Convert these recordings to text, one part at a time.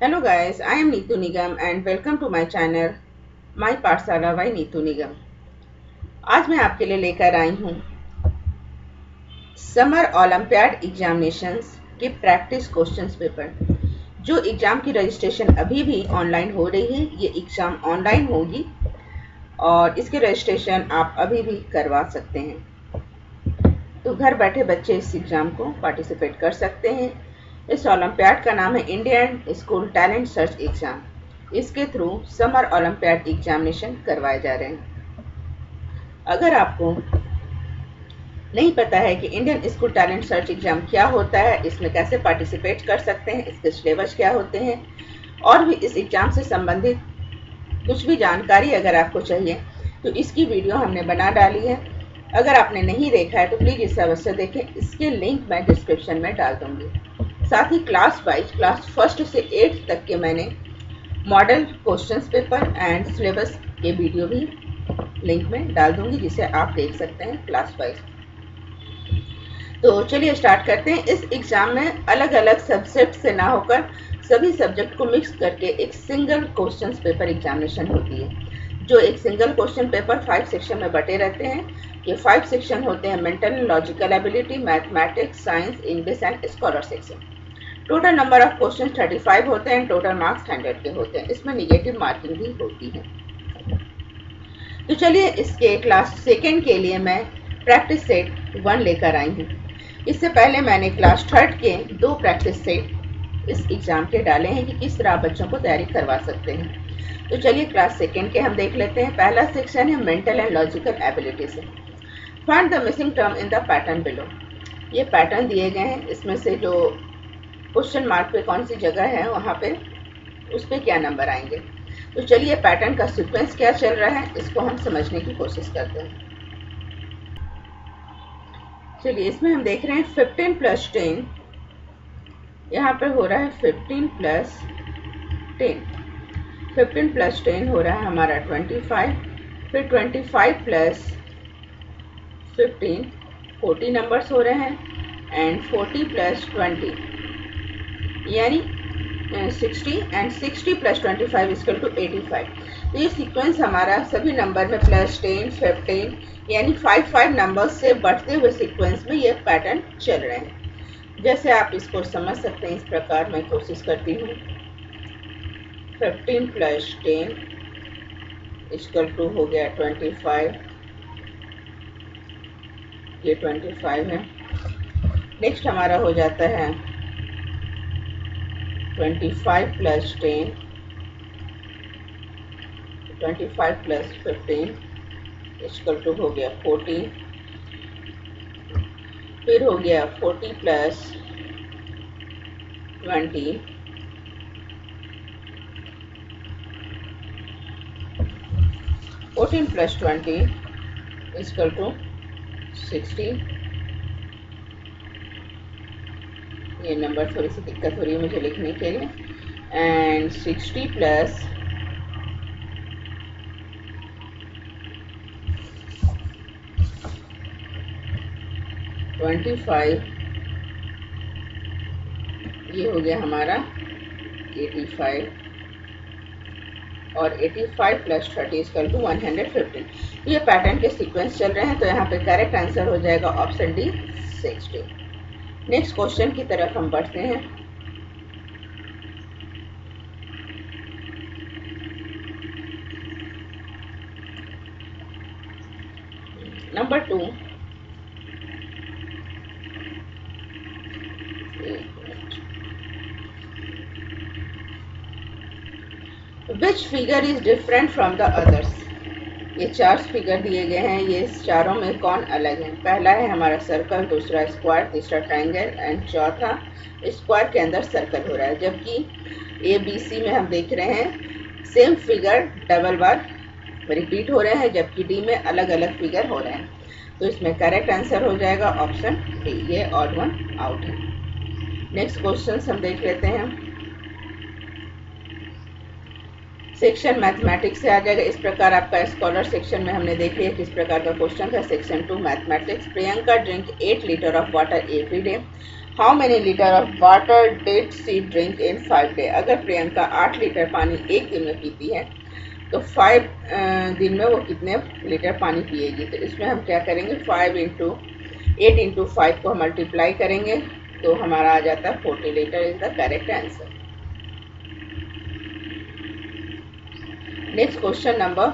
Hello guys, I am Neetu Nigam and welcome to my channel My पाठशाला by Neetu निगम। आज मैं आपके लिए लेकर आई हूँ समर ओलंपियाड एग्जामिनेशंस के प्रैक्टिस क्वेश्चंस पेपर। जो एग्जाम की रजिस्ट्रेशन अभी भी ऑनलाइन हो रही है, ये एग्जाम ऑनलाइन होगी और इसके रजिस्ट्रेशन आप अभी भी करवा सकते हैं। तो घर बैठे बच्चे इस एग्जाम को पार्टिसिपेट कर सकते हैं। इस ओलंपियाड का नाम है Indian school talent search exam. इसके थ्रू समर ओलंपियाड एग्जामिनेशन करवाए जा रहे हैं। अगर आपको नहीं पता है कि Indian school talent search exam क्या होता है, इसमें कैसे पार्टिसिपेट कर सकते हैं, इसके सिलेबस क्या होते हैं और भी इस एग्जाम से संबंधित कुछ भी जानकारी अगर आपको चाहिए तो इसकी वीडियो हमने बना डाली है। अगर आपने नहीं देखा है तो प्लीज़ इसे अवश्य देखें। इसके लिंक मैं डिस्क्रिप्शन में डाल दूंगी। साथ ही क्लास वाइज क्लास फर्स्ट से 8th तक के मैंने model questions paper and syllabus के वीडियो भी लिंक में डाल दूंगी, जिसे आप देख सकते हैं क्लास वाइज। तो चलिए स्टार्ट करते हैं। इस एग्जाम में अलग अलग सब्जेक्ट से ना होकर सभी सब्जेक्ट को मिक्स करके एक सिंगल क्वेश्चन पेपर एग्जामिनेशन होती है। जो एक सिंगल क्वेश्चन पेपर 5 सेक्शन में बटे रहते हैं। ये 5 सेक्शन होते हैं mental and logical ability, mathematics, science, English and scholar section. Total number of question 35 होते हैं। टोटल मार्क्स 100 के होते हैं। इसमें निगेटिव मार्किंग भी होती है। तो चलिए इसके क्लास सेकेंड के लिए मैं प्रैक्टिस सेट 1 लेकर आई हूँ। इससे पहले मैंने क्लास थर्ड के 2 प्रैक्टिस सेट इस एग्जाम के डाले हैं कि किस तरह बच्चों को तैयारी करवा सकते हैं। तो चलिए क्लास सेकेंड के हम देख लेते हैं। पहला सेक्शन है मेंटल एंड लॉजिकल एबिलिटी से। Find the missing term in the pattern below. ये पैटर्न दिए गए हैं, इसमें से जो क्वेश्चन मार्क पे कौन सी जगह है वहाँ पे उस पर क्या नंबर आएंगे। तो चलिए पैटर्न का सीक्वेंस क्या चल रहा है इसको हम समझने की कोशिश करते हैं। चलिए इसमें हम देख रहे हैं 15 + 10, यहाँ पे हो रहा है 15 + 10। 15 + 10 हो रहा है हमारा 25, फिर 25 + 15 40 नंबर्स हो रहे हैं एंड 40 + 20 यानी 60 एंड 60 + 25 = 85। तो ये सीक्वेंस हमारा सभी नंबर में +10, 15 यानी 5 नंबर्स से बढ़ते हुए सीक्वेंस में ये पैटर्न चल रहे हैं। जैसे आप इसको समझ सकते हैं इस प्रकार मैं कोशिश करती हूँ। 15 + 10 = हो गया 25, ये 25 है। नेक्स्ट हमारा हो जाता है 25 + 10, 25 + 15 = हो गया 40, फिर हो गया 40 + 20, +20 = 60। ये नंबर थोड़ी सी दिक्कत हो रही है मुझे लिखने के लिए। एंड 60 + 25 ये हो गया हमारा 85 और 85 + 30 = 115। ये पैटर्न के सीक्वेंस चल रहे हैं। तो यहाँ पे करेक्ट आंसर हो जाएगा ऑप्शन डी 60। नेक्स्ट क्वेश्चन की तरफ हम बढ़ते हैं। Number 2, which figure is different from the others. ये 4 फिगर दिए गए हैं, ये चारों में कौन अलग है। पहला है हमारा सर्कल, दूसरा स्क्वायर, तीसरा ट्रायंगल एंड चौथा स्क्वायर के अंदर सर्कल हो रहा है। जबकि ABC में हम देख रहे हैं सेम फिगर डबल बार रिपीट हो रहे हैं, जबकि D में अलग अलग फिगर हो रहे हैं। तो इसमें करेक्ट आंसर हो जाएगा ऑप्शन डी, ये ऑड वन आउट है। नेक्स्ट क्वेश्चन हम देख लेते हैं। सेक्शन मैथमेटिक्स से आ जाएगा। इस प्रकार आपका स्कॉलर सेक्शन में हमने देख लिया किस प्रकार का क्वेश्चन था। Section 2 mathematics. Priyanka drink 8 litre of water every day. How many litre of water did she drink in 5 day. अगर प्रियंका 8 लीटर पानी एक दिन में पीती है तो 5 दिन में वो कितने लीटर पानी पिएगी। तो इसमें हम क्या करेंगे, 8 इंटू 5 को मल्टीप्लाई करेंगे तो हमारा आ जाता है 40 litre is the correct answer. Next question number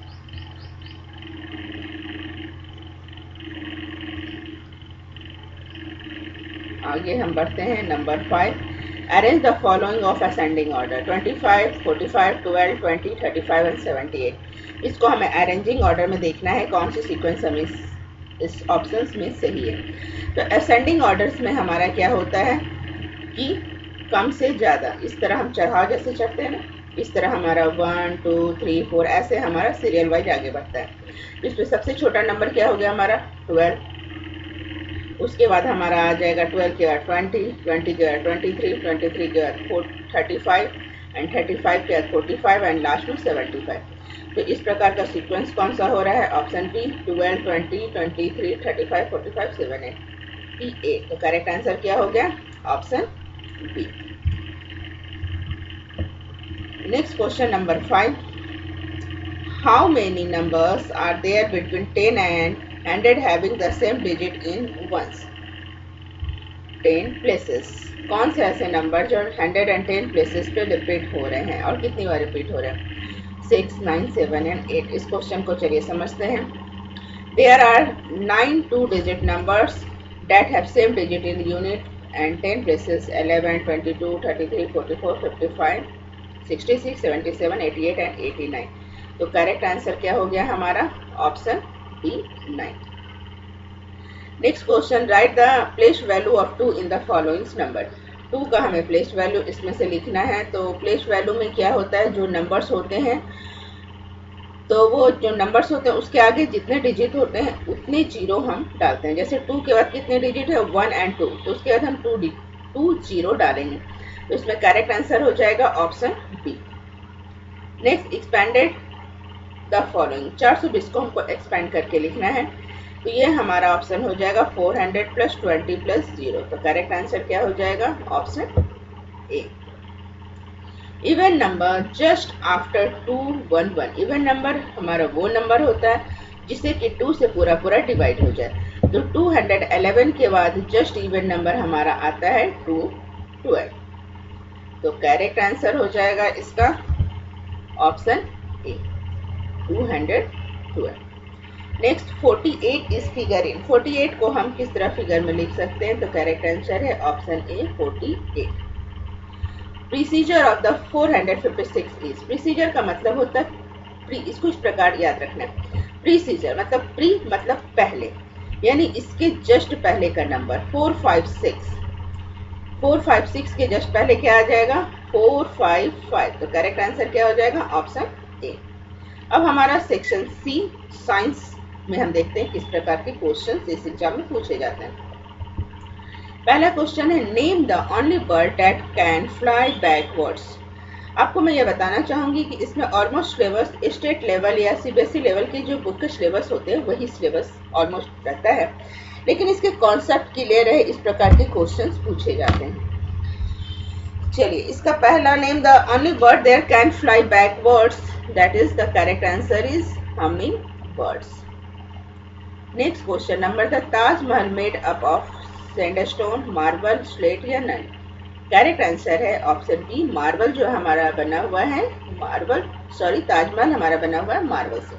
आगे हम बढ़ते हैं number 5। Arrange the following of ascending order 25, 45, 12, 20, 35 and 78। इसको हमें अरेंजिंग ऑर्डर में देखना है कौन सी सीक्वेंस हमें इस ऑप्शंस में सही है। तो असेंडिंग ऑर्डर्स में हमारा क्या होता है कि कम से ज़्यादा, इस तरह हम चढ़ाव जैसे चढ़ते हैं ना, इस तरह हमारा 1, 2, 3, 4 ऐसे हमारा सीरियल वाइज आगे बढ़ता है। इसमें सबसे छोटा नंबर क्या हो गया हमारा 12, उसके बाद हमारा आ जाएगा 12 के बाद 20, 20 के बाद 23, 23 के बाद 35 एंड 35 के बाद 45 एंड लास्ट में 75। तो इस प्रकार का सीक्वेंस कौन सा हो रहा है, ऑप्शन बी 12, 20, 23, 35, 45, 78 P8। तो करेक्ट आंसर क्या हो गया, option B. Next question number 5। How many numbers are there between 10 and 100 having the same digit in ones 10 places। कौन से ऐसे नंबर जो 110 प्लेसेस पे रिपीट हो रहे हैं और कितनी बार रिपीट हो रहे हैं, 6, 9, 7 एंड 8। इस क्वेश्चन को चलिए समझते हैं। There are 9 2-digit numbers that have same digit in unit and 10 places 11, 22, 33, 44, 55, 66, 77, 88 and 89। तो करेक्ट आंसर क्या हो गया हमारा, option B 9। Next question, write the place value of 2 in the following number. 2 का हमें प्लेस वैल्यू इसमें से लिखना है। तो प्लेस वैल्यू में क्या होता है, जो नंबर्स होते हैं तो वो जो नंबर्स होते हैं उसके आगे जितने डिजिट होते हैं उतने जीरो हम डालते हैं। जैसे 2 के बाद कितने डिजिट है, 1 एंड 2, तो उसके बाद हम 2 जीरो डालेंगे। तो इसमें करेक्ट आंसर हो जाएगा option B. Next, expanded the following. 420 को हमको एक्सपेंड करके लिखना है। तो ये हमारा ऑप्शन हो जाएगा 400 + 20 + 0। तो करेक्ट आंसर क्या हो जाएगा, option A. Even number just after 2, 1, 1। Even number हमारा वो नंबर होता है जिससे कि 2 से पूरा पूरा डिवाइड हो जाए। तो 211 के बाद जस्ट इवन नंबर हमारा आता है 212। तो करेक्ट आंसर हो जाएगा इसका option A, 212। Next, 48 is figure in. 48 को हम किस तरह फिगर में लिख सकते हैं, तो करेक्ट आंसर है option A, 48। Precision of the 456 is. Precision का मतलब होता है प्री, इसको इस प्रकार याद रखना। प्रीसीजर मतलब प्री मतलब पहले, यानी इसके जस्ट पहले का नंबर 456। 456 के जस्ट पहले क्या आ जाएगा, 455। तो करेक्ट आंसर क्या हो जाएगा, ऑप्शन ए। अब हमारा सेक्शन सी साइंस में हम देखते हैं किस प्रकार के क्वेश्चन इस एग्जाम में पूछे जाते हैं। पहला क्वेश्चन है, name the only bird that can fly backwards. आपको मैं ये बताना चाहूंगी कि इसमें ऑलमोस्ट सिलेबस स्टेट लेवल या सीबीएसई लेवल के जो बुक के सिलेबस होते हैं वही सिलेबस ऑलमोस्ट रहता है, लेकिन इसके कॉन्सेप्ट क्लियर है, इस प्रकार के क्वेश्चंस पूछे जाते हैं। चलिए, इसका पहला, name the only bird that can fly backwards, that is the correct answer is humming birds. Next question number, the Taj Mahal made up of sandstone, marble, slate या नन। करेक्ट आंसर है ऑप्शन बी, मार्बल जो हमारा बना हुआ है, ताजमहल हमारा बना हुआ है मार्बल से।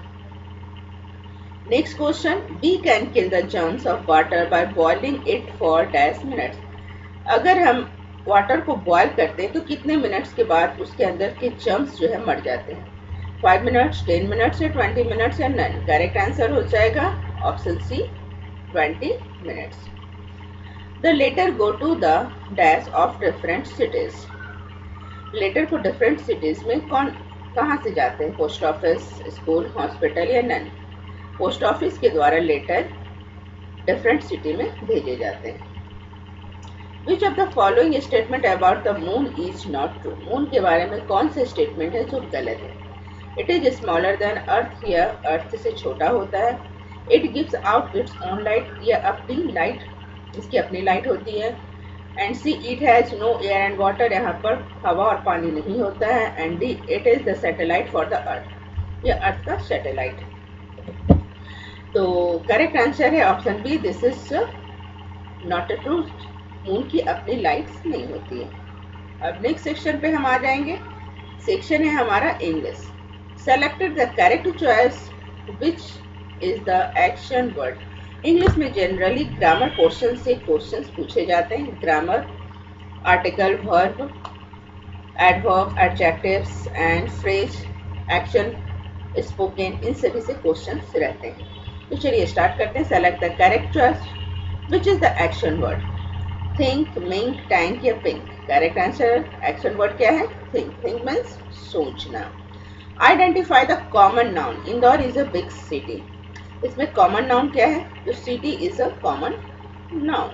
Next question, B can kill the germs of water by boiling it for dash minutes. अगर हम वाटर को बॉयल करते हैं तो कितने मिनट्स के बाद उसके अंदर के जर्म्स जो है मर जाते हैं, 5 मिनट्स, 10 मिनट्स या 20 मिनट्स या नन। करेक्ट आंसर हो जाएगा option C, 20 minutes. The letter go to the dash of different cities। Letter को डिफरेंट सिटीज में कहाँ से जाते हैं, पोस्ट ऑफिस, स्कूल, हॉस्पिटल या नन। पोस्ट ऑफिस के द्वारा लेटर डिफरेंट सिटी में भेजे जाते हैं। Which of the following statement about the moon is not true। Moon के बारे में कौन सा स्टेटमेंट है जो गलत है। It is smaller than Earth, या अर्थ से छोटा होता है। It gives out its own light, या अपनी लाइट, इसकी अपनी लाइट होती है। And C it has no air and water, यहाँ पर हवा और पानी नहीं होता है। And D it is the satellite for the earth, ये अर्थ का सैटेलाइट। तो करेक्ट आंसर है option B, this is not a truth, moon की अपनी लाइट्स नहीं होती है। अब नेक्स्ट सेक्शन पे हम आ जाएंगे। सेक्शन है हमारा English. Selected the correct choice which is the action word. English में जनरली ग्रामर पोर्शन से क्वेश्चंस पूछे जाते हैं। Grammar, article, verb, adverb, adjectives and phrase, action, spoken, इन सभी से क्वेश्चंस रहते हैं। तो चलिए स्टार्ट करते हैं। Select the correct choice which is the action word. Think, mink, tank या pink. Correct answer action word क्या है? थिंक। थिंक मीन्स सोचना। Identify the common noun. Indore is a big city. इसमें कॉमन नाउन क्या है? तो city is a common noun.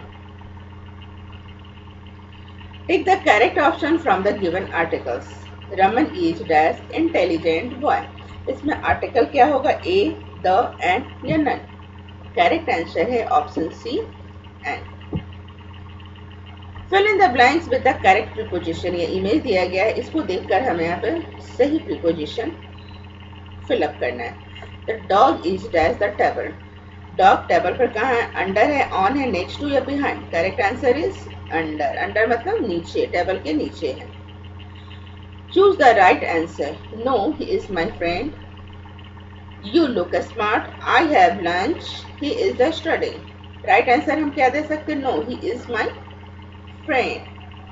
Take the correct option from the given articles. Raman is dash intelligent boy. इसमें article क्या होगा? A, the, and या none. Correct answer है option C, and. Fill in the blanks with the correct preposition. ये image दिया गया है, इसको देखकर हमें यहाँ पे सही प्रीपोजिशन फिलअप करना है। The dog is dash the table. Dog table पर कहाँ है? अंडर है, ऑन है, नेक्स्ट टू या behind. Correct answer is under. Under मतलब नीचे, टेबल के नीचे है। Choose the right answer. No, he is my friend. You look smart. I have lunch. He is the studying. Right answer हम क्या दे सकते? No, he is my friend.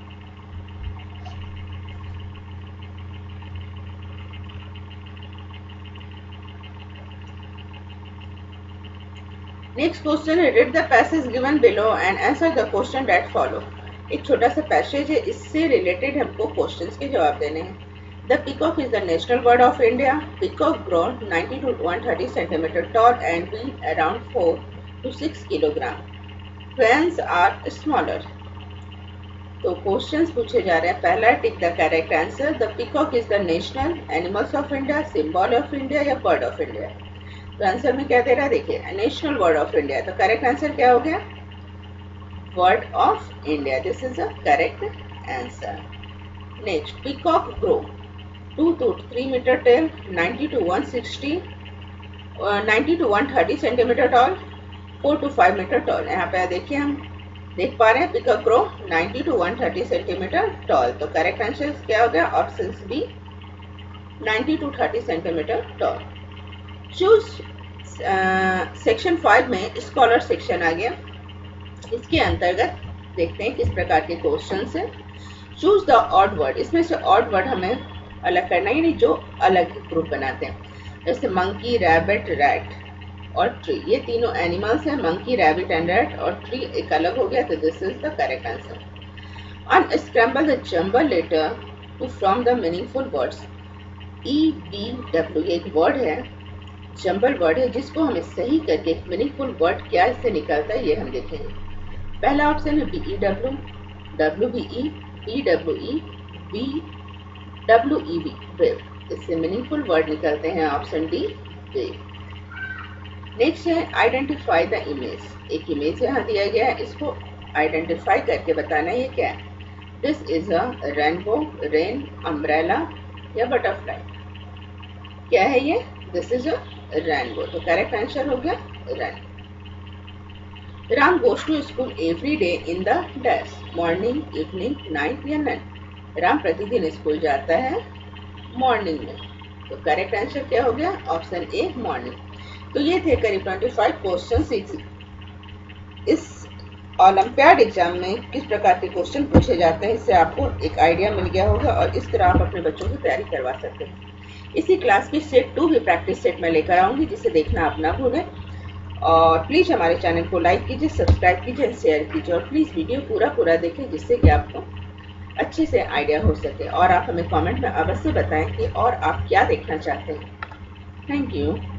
Next question है, read the passage given below and answer the question that follow. एक छोटा सा passage है, इससे रिलेटेड हमको क्वेश्चंस के जवाब देने हैं। The peacock is the national bird of India. Peacock grow 90 to 130 centimetre tall and weigh around 4 to 6 kilogram. Swans are smaller. तो क्वेश्चंस पूछे जा रहे हैं। पहला, tick the correct answer. The peacock is the national animals of India, symbol of India या bird of India. तो answer में क्या दे रहा है? देखिए, नेशनल बर्ड ऑफ इंडिया। तो करेक्ट आंसर क्या हो गया? Bird of India. This is the correct answer. Next, peacock grow 2 to 3 metre tail, 90 to 130 centimetre tall, 4 to 5 metre tall. यहाँ पे देखिए, हम देख पा रहे हैं peacock grow 90 to 130 centimetre tall. तो करेक्ट आंसर क्या हो गया? Option B, 90 to 30 centimetre tall. Choose section 5 में स्कॉलर सेक्शन आ गया। इसके अंतर्गत देखते हैं किस प्रकार के क्वेश्चन है। Choose the odd word. इसमें से ऑड वर्ड हमें अलग करना है, यानी जो अलग ग्रुप बनाते हैं। जैसे मंकी, रैबिट, रैट और ट्री, ये तीनों एनिमल्स हैं। मंकी, रैबिट एंड रैट, और ट्री एक अलग हो गया। तो this is the correct answer. Unscramble the jumble letter to from the meaningful words. EBW ये एक वर्ड है, जंबल वर्ड है, जिसको हमें सही करके एक मीनिंगफुल वर्ड क्या इससे निकलता है ये हम देखेंगे। पहला ऑप्शन है BEW, WBE, BWE, BWEB, wave. इससे मीनिंगफुल वर्ड निकलते हैं ऑप्शन डी, वेव। नेक्स्ट है आइडेंटिफाई द इमेज। एक इमेज यहाँ दिया गया है, इसको आइडेंटिफाई करके बताना है ये क्या है। This is a rainbow, rain, umbrella या बटरफ्लाई। क्या है ये? This is a rainbow. तो करेक्ट आंसर हो गया rainbow. Ram goes to school every day in the dash, morning, evening, night या नाइट। राम प्रतिदिन स्कूल जाता है मॉर्निंग में। तो करेक्ट आंसर क्या हो गया? Option A, morning. तो ये थे करीब 25 क्वेश्चन। इस ओलंपियाड एग्जाम में किस प्रकार के क्वेश्चन पूछे जाते हैं, इससे आपको एक आइडिया मिल गया होगा और इस तरह आप अपने बच्चों की तैयारी करवा सकते हैं। इसी क्लास की सेट 2 भी प्रैक्टिस सेट में लेकर आऊंगी, जिसे देखना आप ना भूलें। और प्लीज़ हमारे चैनल को लाइक कीजिए, सब्सक्राइब कीजिए, शेयर कीजिए, और प्लीज़ वीडियो पूरा देखें, जिससे कि आपको अच्छे से आइडिया हो सके। और आप हमें कमेंट में अवश्य बताएं कि और आप क्या देखना चाहते हैं। Thank you.